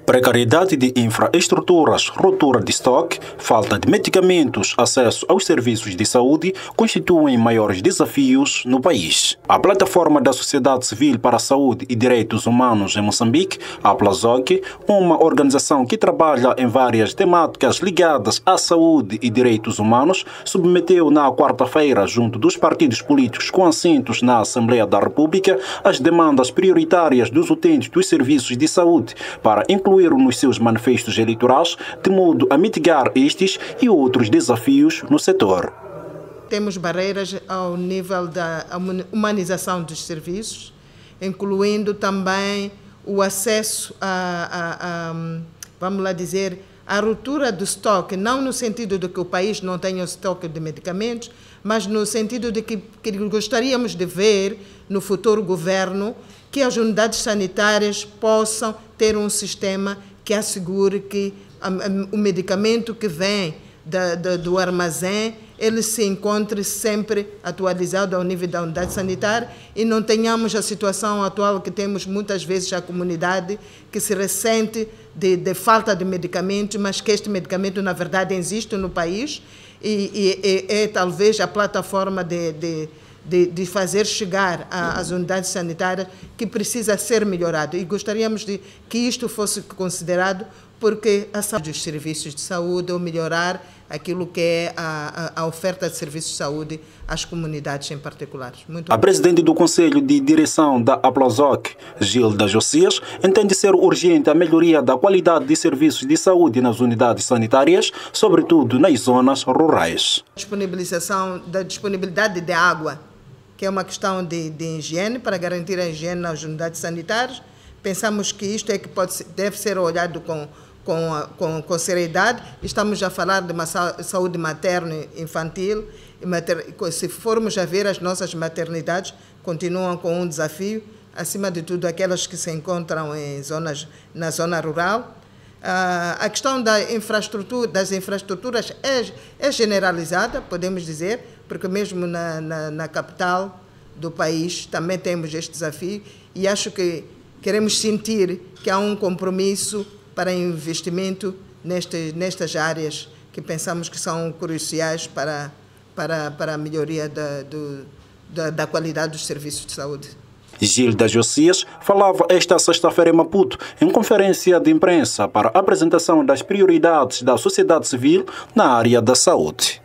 Precariedade de infraestruturas, ruptura de estoque, falta de medicamentos, acesso aos serviços de saúde constituem maiores desafios no país. A Plataforma da Sociedade Civil para a Saúde e Direitos Humanos em Moçambique, a PLASOC, uma organização que trabalha em várias temáticas ligadas à saúde e direitos humanos, submeteu na quarta-feira, junto dos partidos políticos com assentos na Assembleia da República, as demandas prioritárias dos utentes dos serviços de saúde para incluir nos seus manifestos eleitorais, de modo a mitigar estes e outros desafios no setor. Temos barreiras ao nível da humanização dos serviços, incluindo também o acesso vamos lá dizer, a ruptura do estoque, não no sentido de que o país não tenha estoque de medicamentos, mas no sentido de que gostaríamos de ver no futuro governo que as unidades sanitárias possam ter um sistema que assegure que o medicamento que vem do armazém ele se encontre sempre atualizado ao nível da unidade sanitária e não tenhamos a situação atual que temos muitas vezes a comunidade que se ressente de falta de medicamento, mas que este medicamento na verdade existe no país e é talvez a plataforma de fazer chegar às unidades sanitárias que precisa ser melhorado. E gostaríamos que isto fosse considerado porque a saúde dos serviços de saúde ou melhorar aquilo que é a oferta de serviços de saúde às comunidades em particular. A presidente do Conselho de Direção da PLASOC, Gilda Josias, entende ser urgente a melhoria da qualidade de serviços de saúde nas unidades sanitárias, sobretudo nas zonas rurais. Da disponibilidade de água, que é uma questão de higiene, para garantir a higiene nas unidades sanitárias. Pensamos que isto é que deve ser olhado com seriedade. Estamos a falar de uma saúde materna e infantil. Se formos a ver, as nossas maternidades continuam com um desafio, acima de tudo aquelas que se encontram na zona rural. A questão das infraestruturas é generalizada, podemos dizer, porque mesmo na capital do país também temos este desafio e acho que queremos sentir que há um compromisso para investimento nestas áreas que pensamos que são cruciais para a melhoria da qualidade dos serviços de saúde. Gilda Josias falava esta sexta-feira em Maputo, em conferência de imprensa para a apresentação das prioridades da sociedade civil na área da saúde.